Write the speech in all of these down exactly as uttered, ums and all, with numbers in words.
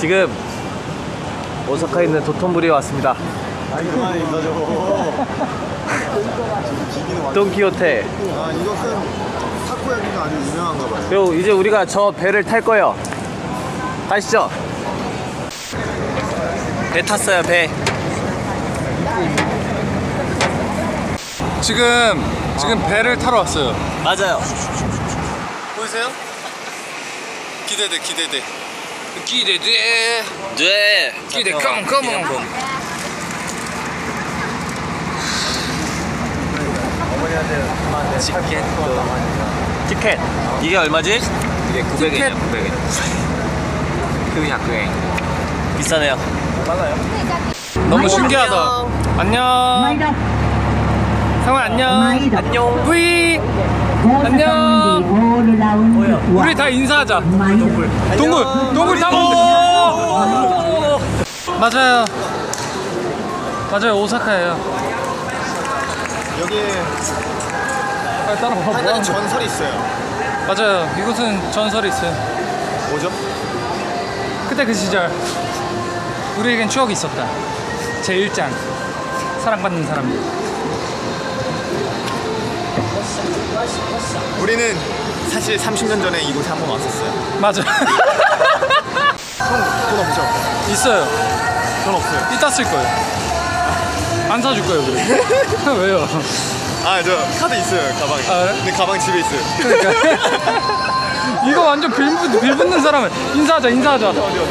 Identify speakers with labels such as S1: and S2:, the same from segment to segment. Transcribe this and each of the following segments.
S1: 지금 오사카에 있는 도톤부리에 왔습니다.
S2: 아니 그만해 인사죠.
S1: 돈키호테.
S2: 아 이것은 타코야키가 아주 유명한가 봐요.
S1: 그리고 이제 우리가 저 배를 탈 거예요. 가시죠. 배 탔어요, 배.
S3: 지금 지금 배를 타러 왔어요.
S1: 맞아요.
S3: 보이세요? 기대돼 기대돼 기대돼
S1: 네.
S3: 기대 컴온 컴온.
S2: 어머니한테
S1: 티켓. 티켓. 이게 얼마지?
S4: 이게 구백 엔이야. 구백 엔. 그 백 엔.
S1: 비싸네요.
S2: 빨라요?
S3: 너무 신기하다. 안녕. 상호 안녕.
S1: 안녕.
S3: 뿌이. 안녕. 우리 다 인사하자. 동굴. 동굴. 동굴 다 먹어. 맞아요. 맞아요. 오사카예요.
S2: 여기에
S3: 빨리 따라와.
S2: 한
S3: 뭐야?
S2: 가지 전설이 있어요.
S3: 맞아요. 이곳은 전설이 있어요.
S2: 뭐죠?
S3: 그때 그 시절 우리에겐 추억이 있었다. 제일 짱 사랑받는 사람들.
S2: 우리는 사실 삼십 년 전에 이곳에 한번 왔었어요.
S3: 맞아.
S2: 형 돈 없죠?
S3: 있어요.
S2: 돈 없어요.
S3: 이따 쓸 거예요. 안 사줄 거예요. 그래. 왜요?
S2: 아 저 카드 있어요 가방에.
S3: 아, 그래?
S2: 근데 가방 집에 있어요.
S3: 그러니까 이거 완전 빌, 빌 붙는 사람은 인사하자 인사하자.
S2: 어디 어디?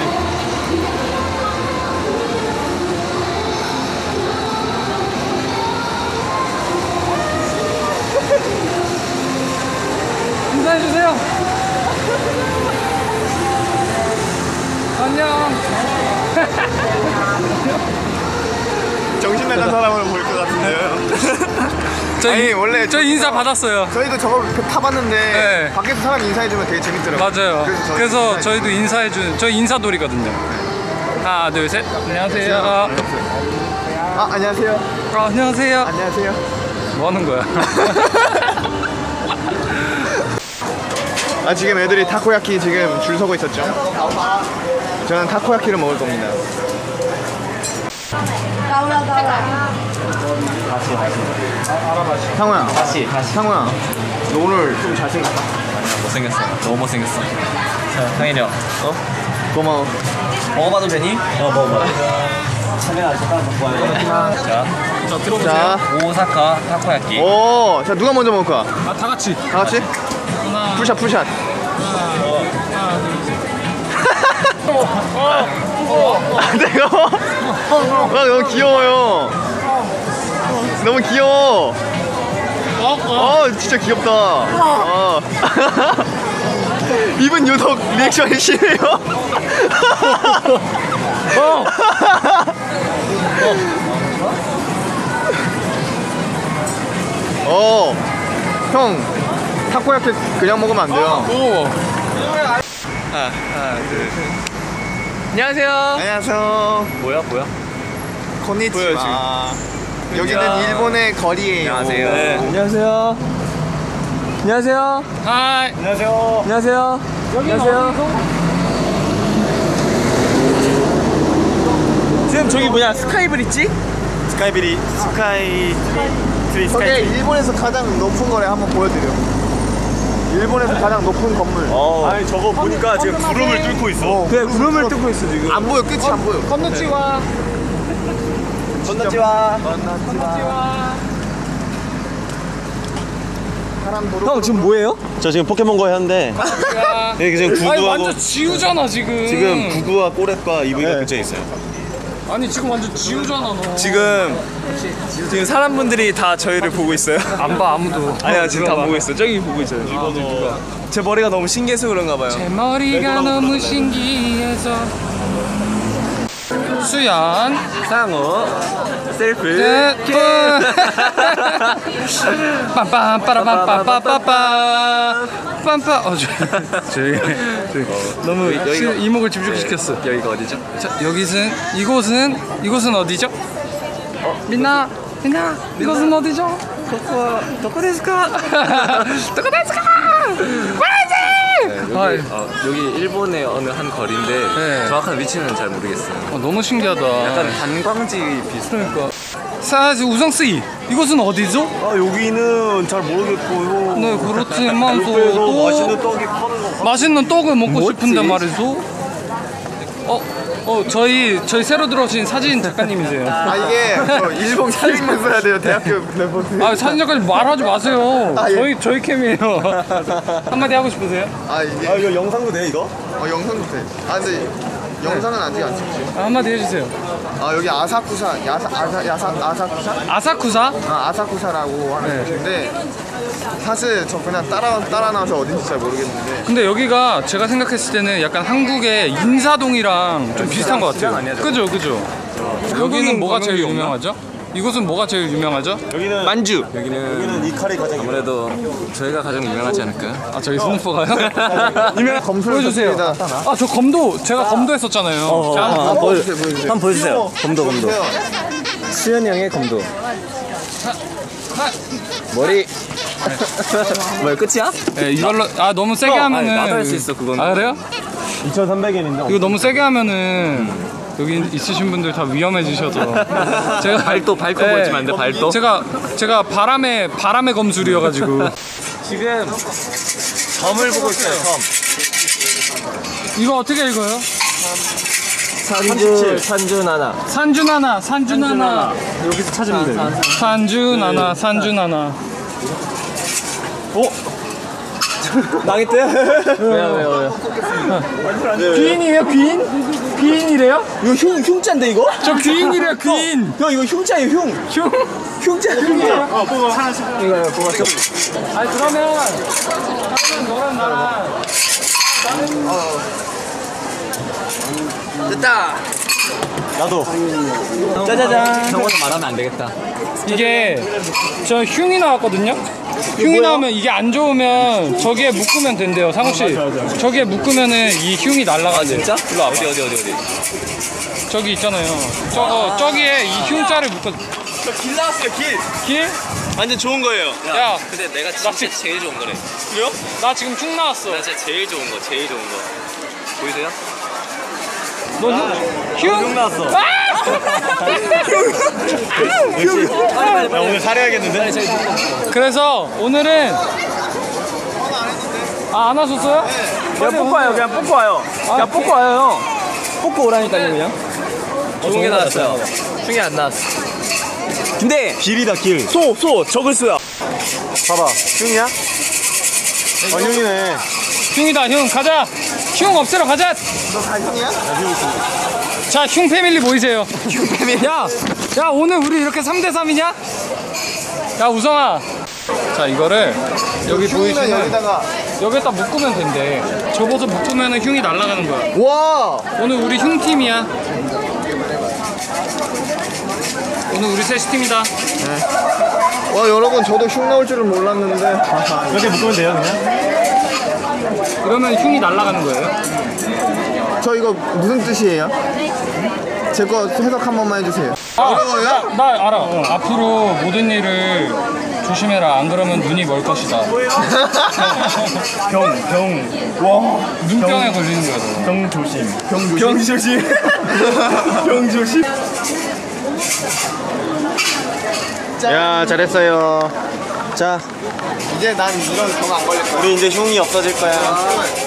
S3: 인사해주세요. 안녕.
S2: 정신 나간 사람을 볼 것 같은데요.
S3: 저희,
S2: 아니, 원래
S3: 저 인사 받았어요.
S2: 저희도 저거 타봤는데
S3: 네.
S2: 밖에서 사람 인사해주면 되게 재밌더라고요.
S3: 맞아요.
S2: 그래서,
S3: 그래서 저희도 인사해주는 저희 인사돌이거든요. 하나 둘 셋. 안녕하세요.
S2: 아 안녕하세요.
S3: 어, 안녕하세요.
S2: 안녕하세요.
S3: 뭐 하는 거야?
S2: 아 지금 애들이 타코야키 지금 줄 서고 있었죠. 저는 타코야키를 먹을 겁니다. 상호야.
S1: 다시, 다시.
S2: 상호야. 너 오늘 좀 잘생겼다.
S1: 못생겼어. 너무 못생겼어. 자, 상일이 형. 어?
S2: 고마워.
S1: 먹어봐도 되니? 어, 먹어봐. 카메라 잠깐 갖고 와요. 자, 저 들어보세요.
S2: 자.
S1: 오사카 타코야키.
S2: 오, 자 누가 먼저 먹을까?
S3: 아, 다 같이.
S2: 다 같이?
S3: 하나.
S2: 풀샷 풀샷. 아, 내가 아, 너무 귀여워요. 너무 귀여워. 어, 진짜 귀엽다. 어. 입은 유독 리액션이 심해요.
S3: 어.
S2: 어, 형 타코야키 그냥 먹으면 안 돼요.
S3: 오.
S1: 하나, 하나, 둘, 셋. 안녕하세요.
S2: 안녕하세요.
S1: 뭐야, 뭐야?
S2: konnichiwa. 여기는 일본의 거리예요.
S1: 안녕하세요. 네.
S2: 안녕하세요. 안녕하세요.
S3: 하이.
S2: 안녕하세요.
S1: 안녕하세요.
S3: 안녕하세요.
S1: 지금 저기 뭐냐, 스카이브릿지?
S2: 스카이비리 스카이 트리 저게 일본에서 가장 높은 거래. 한번 보여드려. 일본에서 가장 높은 건물.
S1: 어.
S4: 아니 저거 보니까 지금 구름을 뚫고 있어.
S2: 어,
S1: 그래, 구름을 뚫고 있어, 지금.
S2: 안 보여. 끝이 안 보여.
S3: 건너찌와.
S1: 건너찌와.
S3: 건너찌와.
S2: 사람 도로.
S1: 형, 지금 뭐예요?
S4: 저 지금 포켓몬고 하는데 여기 지금
S3: 아니
S4: 구두하고
S3: 완전 지우잖아 지금.
S4: 지금 구두와 꼬렛과 이브이가
S2: 네.
S4: 근처에 있어요.
S3: 아니 지금 완전 지우잖아 너.
S1: 지금, 지금 사람분들이 다 저희를 보고 있어요.
S3: 안 봐 아무도.
S1: 아니야, 지금 다 보고 있어. 저기 보고 있어요.
S3: 아, 누가?
S1: 제 머리가 너무 신기해서 그런가 봐요.
S3: 제 머리가 너무 신기해서. 수연.
S1: 상어, 셀프,
S3: 네, 빰빰빠라빰빰빰빰빰 빰빰. 어, 저, 저기, 저기 너무
S1: 여기가-
S3: 이목을 집중시켰어.
S1: 여기가 어디죠?
S3: 자, 여기는 이곳은 이곳은 어디죠? 민나, 민나, 이곳은 어디죠?
S1: 도코, 도코 데스까?
S3: 도코 데스까? 와이지! 아,
S4: 여기, 어, 여기 일본의 어느 한 거리인데
S3: 네.
S4: 정확한 위치는 잘 모르겠어요.
S3: 어, 너무 신기하다.
S4: 약간 관광지 비슷.
S3: 그러니까. 사실 우성 씨, 이곳은 어디죠?
S1: 아 여기는 잘 모르겠고.
S3: 네, 그렇지만 또,
S1: 옆에서
S3: 또
S1: 맛있는 떡이 파는 거.
S3: 맛있는 떡을 먹고
S4: 뭐지?
S3: 싶은데 말이죠. 어, 어, 저희 저희 새로 들어오신 사진 작가님이세요.
S2: 아 이게 저 일본 캐릭만 써야 돼요 대학교 레포트.
S3: 아, 사진 작가님 말하지 마세요.
S2: 아, 예.
S3: 저희 저희 캠이에요. 한마디 하고 싶으세요?
S2: 아 이게
S1: 아 이거 영상도 돼 이거?
S2: 어, 영상도 돼. 아 근데 영상은 아직 안 찍지.
S3: 아, 한마디 해주세요.
S2: 아 여기 아사쿠사 야사 아사 야사 아사쿠사?
S3: 아사쿠사?
S2: 아 아사쿠사라고 하는
S3: 네.
S2: 곳인데 사실 저 그냥 따라 따라 나와서 어딘지 잘 모르겠는데.
S3: 근데 여기가 제가 생각했을 때는 약간 한국의 인사동이랑 좀 비슷한 것 같아요.
S4: 아니야, 저거?
S3: 그죠, 그죠. 여기는 뭐가 제일 유명하죠? 이곳은 뭐가 제일 유명하죠?
S1: 여기는
S4: 만주. 여기는
S1: 여기는 이 칼이 가장
S4: 아무래도 저희가 가장 유명하지 않을까요?
S3: 아, 저희 스누퍼가요?
S2: 유명한 검술
S3: 보여주세요.
S2: 섭습니다.
S3: 아, 저 검도 제가 검도 했었잖아요. 자,
S2: 아, 보여주세요 보여주세요.
S1: 한번 보여주세요. 검도 검도.
S2: 보여주세요.
S4: 수현이 형의 검도. 머리. 뭐야 끝이야?
S3: 네, 이걸로 아 너무 세게 하면은
S4: 아니, 나도 할수 있어, 그거는.
S3: 아, 그래요?
S1: 이천삼백 엔인데.
S3: 이거 너무 세게 하면은 여기 있으신 분들 다 위험해지셔서 제가
S4: 발도 발코 보여주면 안 돼, 발도?
S3: 제가 제가 바람의 바람의 검술이어가지고
S1: 지금 점을 보고 있어요. 점.
S3: 이거 어떻게 읽어요?
S1: 산주 산주나나.
S3: 산주나나 산주나나
S1: 여기서 찾으면 돼요.
S3: 산주나나 산주나나
S1: 어? 망했대요?
S4: 왜요 왜요 왜요?
S3: 귀인이에요 귀인? 귀인이래요?
S1: 이거 흉 흉자인데 이거?
S3: 저 귀인이래요 귀인
S1: 형 이거 흉자예요 흉.
S3: 흉?
S1: 흉자 흉자. 어 뽑아 하나씩. 이거 뽑았죠.
S3: 아니 그러면 그러면 너랑 나랑
S4: 됐다.
S1: 나도. 짜자잔.
S4: 형은 말하면 안 되겠다.
S3: 이게 저 흉이 나왔거든요. 흉이 나오면 이게 안 좋으면 저기에 묶으면 된대요, 상우 씨. 저기에 묶으면은 이 흉이 날아가지.
S4: 진짜?
S3: 일로 와봐.
S4: 어디 어디 어디 어디?
S3: 저기 있잖아요. 저거 저기에 이 흉자를 묶어.
S1: 길 나왔어요 길.
S3: 길?
S1: 완전 좋은 거예요.
S3: 야,
S4: 근데 내가
S3: 진짜
S4: 진짜 제일 좋은 거래.
S1: 그래요?
S3: 나 지금 흉 나왔어.
S4: 나 진짜 제일 좋은 거, 제일 좋은 거. 보이세요?
S3: 너 흉?
S1: 흉
S3: 흉?
S1: 나왔어.
S3: 아!
S1: 야, 오늘 사려야겠는데?
S3: 그래서 오늘은 아, 안 하셨어요?
S1: 그냥 뽑고 와요. 그냥 뽑고 와요. 그냥 뽑고 와요. 뽑고 오라니까요 그냥.
S4: 좋은 게 나왔어요. 흉이 안 나왔어.
S1: 근데 길이다 길. 소, 소, 적을 수야. 봐봐, 흉이야? 어, 흉이네.
S3: 흉이다, 흉. 가자. 흉 없애러 가자.
S2: 너 갈등이야?
S3: 자, 흉 패밀리 모이세요. 흉 패밀리. 야, 야, 오늘 우리 이렇게 삼 대 삼이냐? 야, 우성아. 자, 이거를 여기
S2: 흉이는
S3: 보이시는
S2: 여기다가.
S3: 여기다 묶으면 된대. 접어서 묶으면 흉이 날아가는 거야.
S2: 와.
S3: 오늘 우리 흉 팀이야. 오늘 우리 셋이 팀이다.
S2: 와 여러분 저도 흉 나올 줄은 몰랐는데.
S1: 이렇게 묶으면 돼요 그냥?
S3: 그러면 흉이 날아가는 거예요.
S2: 저 이거 무슨 뜻이에요? 제 거 해석 한 번만 해주세요.
S3: 아,
S2: 어려워요?
S3: 나, 나 알아. 어, 앞으로 모든 일을 조심해라. 안 그러면 눈이 멀 것이다.
S1: 병, 병. 와.
S3: 눈병에 걸리는 거야. 너.
S1: 병 조심.
S2: 병
S1: 병 조심. 병 조심. 야, 잘했어요. 자,
S2: 이제 난 이런 병 안 걸릴 거야.
S1: 우리 이제 흉이 없어질 거야.